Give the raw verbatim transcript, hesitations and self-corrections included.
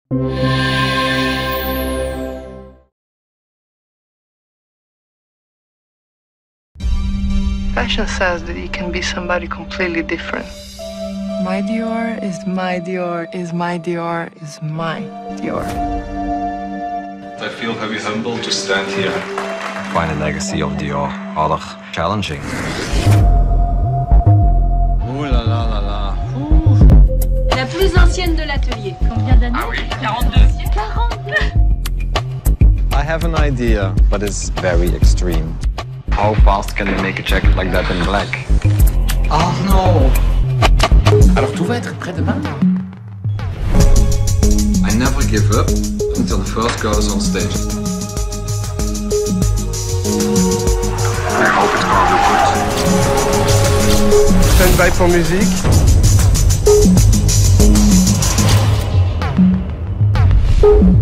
Fashion says that you can be somebody completely different. My Dior is my Dior is my Dior is my Dior. I feel very humbled to stand here. Find a legacy of Dior, harder, challenging. Oh là là là là. La plus ancienne de l'atelier. Combien d'années? Ah oui, quarante-deux. quarante-deux. I have an idea, but it's very extreme. How fast can they make a jacket like that in black? Oh non! Alors tout va être prêt demain? I never give up until the first girl is on stage. I hope it's gonna be good. Stand by pour musique.